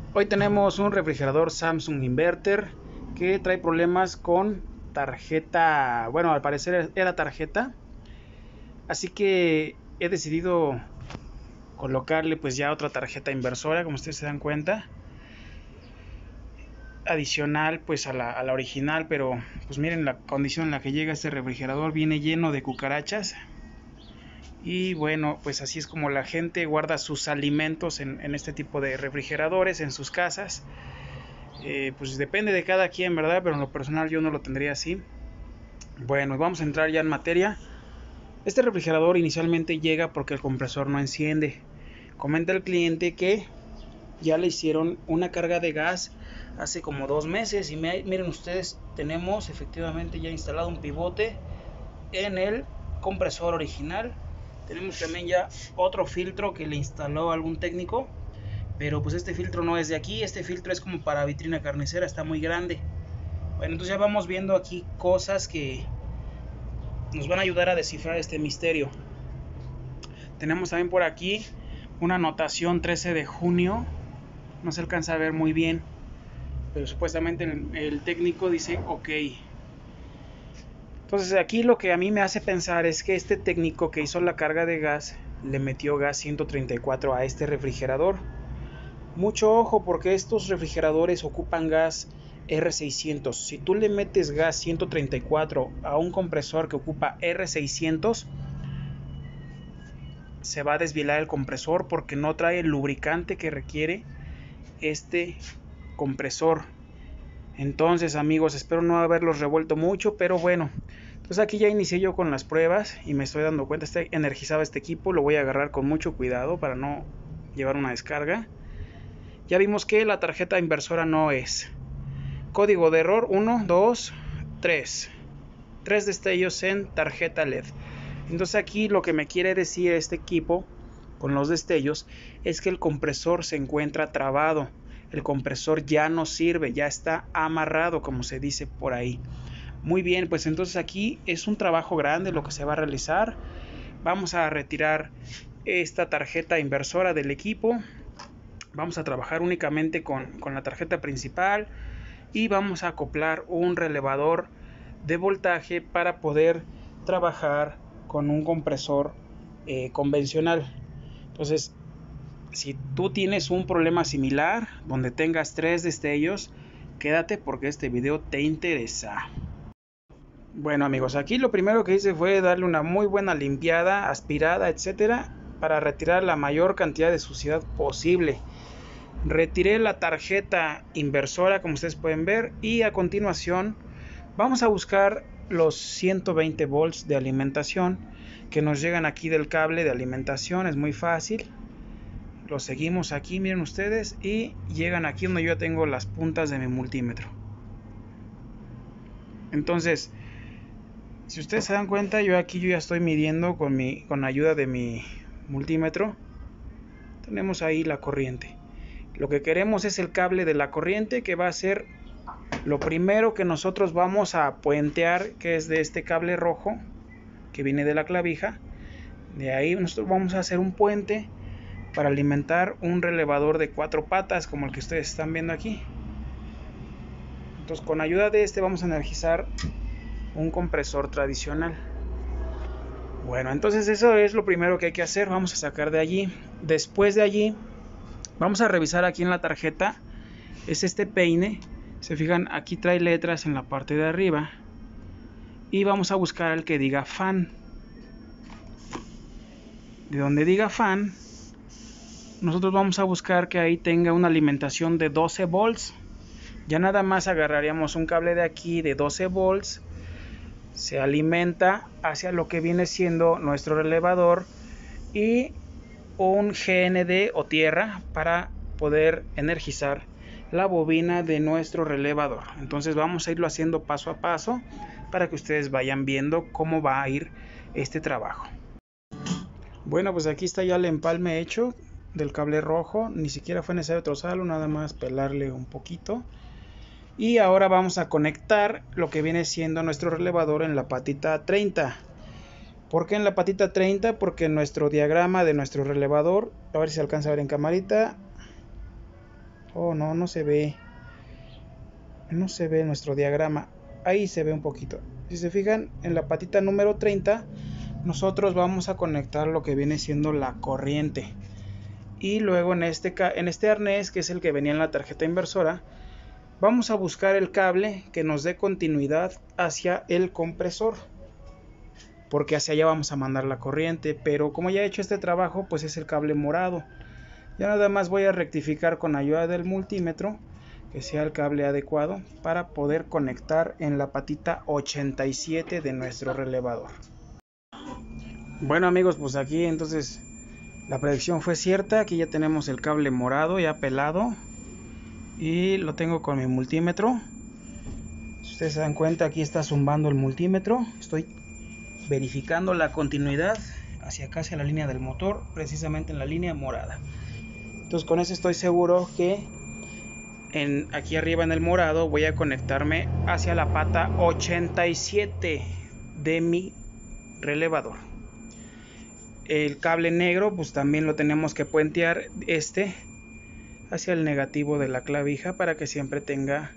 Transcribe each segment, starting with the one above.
Hoy tenemos un refrigerador Samsung Inverter que trae problemas con tarjeta. Bueno, al parecer era tarjeta, así que he decidido colocarle pues ya otra tarjeta inversora, como ustedes se dan cuenta, adicional pues a la original. Pero pues miren la condición en la que llega este refrigerador: viene lleno de cucarachas. Y bueno, pues así es como la gente guarda sus alimentos en este tipo de refrigeradores en sus casas. Pues depende de cada quien, ¿verdad? Pero en lo personal yo no lo tendría así. Bueno, vamos a entrar ya en materia. Este refrigerador inicialmente llega porque el compresor no enciende. Comenta el cliente que ya le hicieron una carga de gas hace como 2 meses. Y miren ustedes, tenemos efectivamente ya instalado un pivote en el compresor original. Tenemos también ya otro filtro que le instaló algún técnico, pero pues este filtro no es de aquí. Este filtro es como para vitrina carnicera, está muy grande. Bueno, entonces ya vamos viendo aquí cosas que nos van a ayudar a descifrar este misterio. Tenemos también por aquí una anotación 13 de junio. No se alcanza a ver muy bien, pero supuestamente el técnico dice ok. Entonces aquí lo que a mí me hace pensar es que este técnico que hizo la carga de gas le metió gas 134 a este refrigerador. Mucho ojo, porque estos refrigeradores ocupan gas R600. Si tú le metes gas 134 a un compresor que ocupa R600, se va a desvilar el compresor porque no trae el lubricante que requiere este compresor. Entonces, amigos, espero no haberlos revuelto mucho, pero bueno. Entonces aquí ya inicié yo con las pruebas y me estoy dando cuenta, está energizado este equipo. Lo voy a agarrar con mucho cuidado para no llevar una descarga. Ya vimos que la tarjeta inversora no es. Código de error 1, 2, 3. 3 destellos en tarjeta LED. Entonces aquí lo que me quiere decir este equipo con los destellos es que el compresor se encuentra trabado. El compresor ya no sirve, ya está amarrado, como se dice por ahí. Muy bien, pues entonces aquí es un trabajo grande lo que se va a realizar. Vamos a retirar esta tarjeta inversora del equipo. Vamos a trabajar únicamente con la tarjeta principal y vamos a acoplar un relevador de voltaje para poder trabajar con un compresor convencional. Entonces, si tú tienes un problema similar donde tengas 3 destellos, quédate porque este video te interesa. Bueno, amigos, aquí lo primero que hice fue darle una muy buena limpiada, aspirada, etcétera, para retirar la mayor cantidad de suciedad posible. Retiré la tarjeta inversora, como ustedes pueden ver, y a continuación vamos a buscar los 120 volts de alimentación que nos llegan aquí del cable de alimentación. Es muy fácil, lo seguimos aquí, miren ustedes, y llegan aquí donde yo tengo las puntas de mi multímetro. Entonces, si ustedes se dan cuenta, yo ya estoy midiendo con ayuda de mi multímetro. Tenemos ahí la corriente. Lo que queremos es el cable de la corriente, que va a ser lo primero que nosotros vamos a puentear, que es de este cable rojo que viene de la clavija. De ahí nosotros vamos a hacer un puente para alimentar un relevador de 4 patas, como el que ustedes están viendo aquí. Entonces, con ayuda de este vamos a energizar un compresor tradicional. Bueno, entonces eso es lo primero que hay que hacer. Vamos a sacar de allí. Después de allí vamos a revisar aquí en la tarjeta. Es este peine. Se fijan, aquí trae letras en la parte de arriba. Y vamos a buscar el que diga fan. De donde diga fan, nosotros vamos a buscar que ahí tenga una alimentación de 12 volts. Ya nada más agarraríamos un cable de aquí de 12 volts. Se alimenta hacia lo que viene siendo nuestro relevador y un GND o tierra para poder energizar la bobina de nuestro relevador. Entonces vamos a irlo haciendo paso a paso para que ustedes vayan viendo cómo va a ir este trabajo. Bueno, pues aquí está ya el empalme hecho del cable rojo. Ni siquiera fue necesario trozarlo, nada más pelarle un poquito. Y ahora vamos a conectar lo que viene siendo nuestro relevador en la patita 30. ¿Por qué en la patita 30? Porque nuestro diagrama de nuestro relevador, a ver si se alcanza a ver en camarita, Oh, no, no se ve. No se ve nuestro diagrama. Ahí se ve un poquito. Si se fijan, en la patita número 30, nosotros vamos a conectar lo que viene siendo la corriente. Y luego en este arnés, que es el que venía en la tarjeta inversora, vamos a buscar el cable que nos dé continuidad hacia el compresor, porque hacia allá vamos a mandar la corriente. Pero como ya he hecho este trabajo, pues es el cable morado. Ya nada más voy a rectificar con ayuda del multímetro que sea el cable adecuado para poder conectar en la patita 87 de nuestro relevador. Bueno amigos, pues aquí entonces la predicción fue cierta. Aquí ya tenemos el cable morado ya pelado y lo tengo con mi multímetro. Si ustedes se dan cuenta, aquí está zumbando el multímetro. Estoy verificando la continuidad hacia acá, hacia la línea del motor, precisamente en la línea morada. Entonces con eso estoy seguro que aquí arriba en el morado voy a conectarme hacia la pata 87 de mi relevador. El cable negro pues también lo tenemos que puentear hacia el negativo de la clavija para que siempre tenga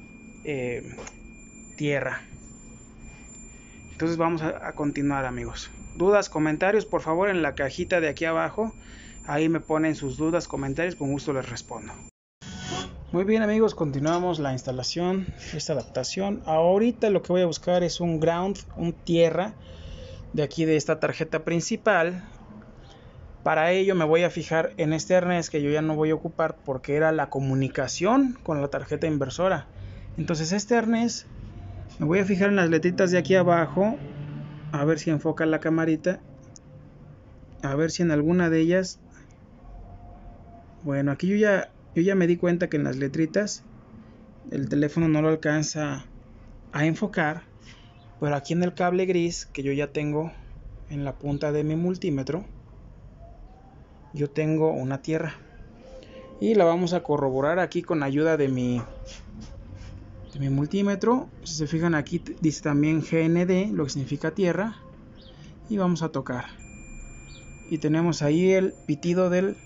tierra. Entonces vamos a continuar amigos. Dudas, comentarios, por favor en la cajita de aquí abajo. Ahí me ponen sus dudas, comentarios, con gusto les respondo. Muy bien amigos, continuamos la instalación, esta adaptación. Ahorita lo que voy a buscar es un ground, un tierra de aquí de esta tarjeta principal. Para ello me voy a fijar en este arnés que yo ya no voy a ocupar porque era la comunicación con la tarjeta inversora. Entonces este arnés me voy a fijar en las letritas de aquí abajo, a ver si enfoca la camarita, a ver si en alguna de ellas. Bueno, aquí yo ya me di cuenta que en las letritas el teléfono no lo alcanza a enfocar, pero aquí en el cable gris que yo ya tengo en la punta de mi multímetro, yo tengo una tierra y la vamos a corroborar aquí con ayuda de mi multímetro. Si se fijan, aquí dice también GND, lo que significa tierra, y vamos a tocar y tenemos ahí el pitido del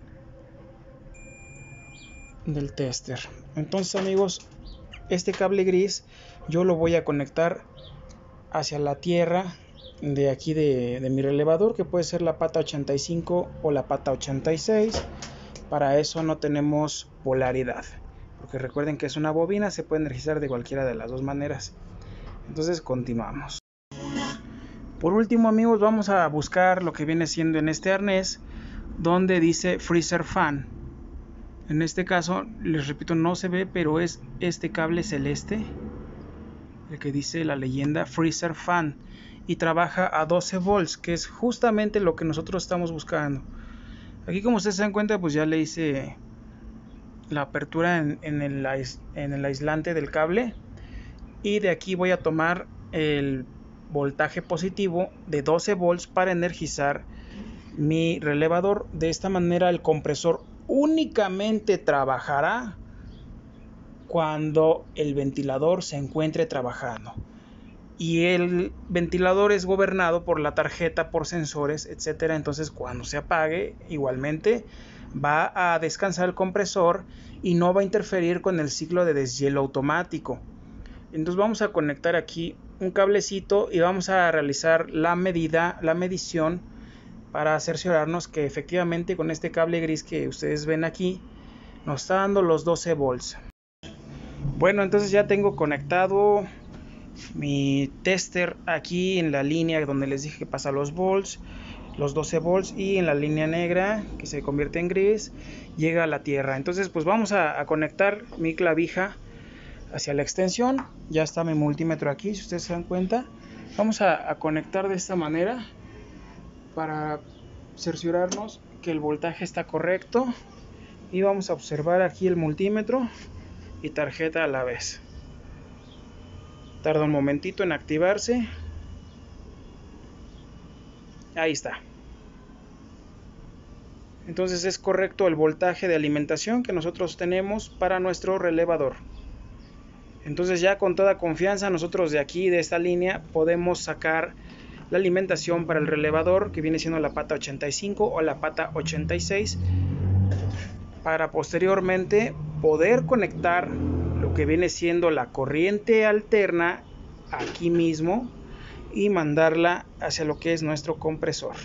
tester. Entonces amigos, este cable gris yo lo voy a conectar hacia la tierra de aquí de mi relevador, que puede ser la pata 85 o la pata 86. Para eso no tenemos polaridad, porque recuerden que es una bobina, se puede energizar de cualquiera de las dos maneras. Entonces continuamos. Por último amigos, vamos a buscar lo que viene siendo en este arnés donde dice freezer fan. En este caso, les repito, no se ve, pero es este cable celeste, el que dice la leyenda freezer fan, y trabaja a 12 volts, que es justamente lo que nosotros estamos buscando. Aquí, como ustedes se dan cuenta, pues ya le hice la apertura en el aislante del cable, y de aquí voy a tomar el voltaje positivo de 12 volts para energizar mi relevador. De esta manera el compresor únicamente trabajará cuando el ventilador se encuentre trabajando, y el ventilador es gobernado por la tarjeta, por sensores, etcétera. Entonces cuando se apague, igualmente va a descansar el compresor y no va a interferir con el ciclo de deshielo automático. Entonces vamos a conectar aquí un cablecito y vamos a realizar la medición para cerciorarnos que efectivamente con este cable gris que ustedes ven aquí nos está dando los 12 volts. Bueno, entonces ya tengo conectado mi tester aquí en la línea donde les dije que pasa los volts, los 12 volts, y en la línea negra que se convierte en gris llega a la tierra. Entonces pues vamos a conectar mi clavija hacia la extensión. Ya está mi multímetro aquí, si ustedes se dan cuenta. Vamos a conectar de esta manera para cerciorarnos que el voltaje está correcto, y vamos a observar aquí el multímetro y tarjeta a la vez. Tarda un momentito en activarse. Ahí está. Entonces es correcto el voltaje de alimentación que nosotros tenemos para nuestro relevador. Entonces ya con toda confianza nosotros de aquí, de esta línea, podemos sacar la alimentación para el relevador, que viene siendo la pata 85 o la pata 86. para posteriormente poder conectar lo que viene siendo la corriente alterna aquí mismo y mandarla hacia lo que es nuestro compresor.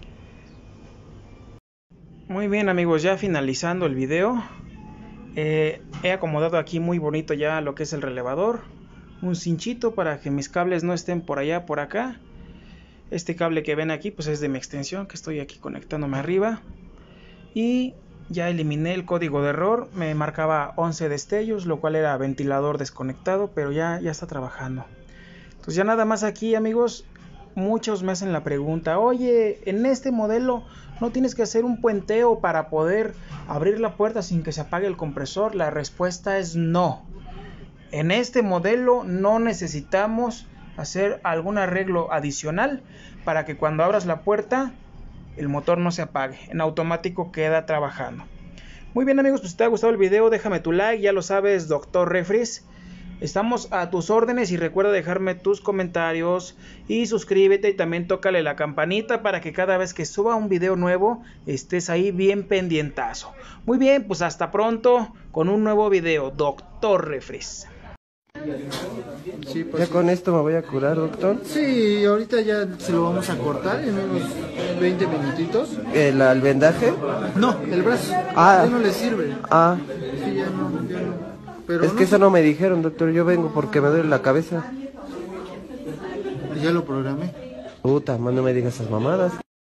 Muy bien amigos, ya finalizando el video, he acomodado aquí muy bonito ya lo que es el relevador, un cinchito para que mis cables no estén por allá por acá. Este cable que ven aquí pues es de mi extensión, que estoy aquí conectándome arriba, y ya eliminé el código de error. Me marcaba 11 destellos, lo cual era ventilador desconectado, pero ya está trabajando. Entonces ya nada más aquí amigos. Muchos me hacen la pregunta: oye, en este modelo no tienes que hacer un puenteo para poder abrir la puerta sin que se apague el compresor. La respuesta es no. En este modelo no necesitamos hacer algún arreglo adicional para que cuando abras la puerta el motor no se apague, en automático queda trabajando. Muy bien amigos, pues si te ha gustado el video déjame tu like, ya lo sabes, Dr. Refris. Estamos a tus órdenes y recuerda dejarme tus comentarios y suscríbete y también tócale la campanita para que cada vez que suba un video nuevo estés ahí bien pendientazo. Muy bien, pues hasta pronto con un nuevo video, Dr. Refris. Sí, pues, ¿Ya con esto me voy a curar, doctor? sí, ahorita ya se lo vamos a cortar en unos 20 minutitos. ¿El vendaje? No, el brazo. Ah. Ya no le sirve. Ah, Sí, ya no. Pero es que eso no me dijeron, doctor. Yo vengo porque me duele la cabeza. Ya lo programé. Puta, más no me digas esas mamadas.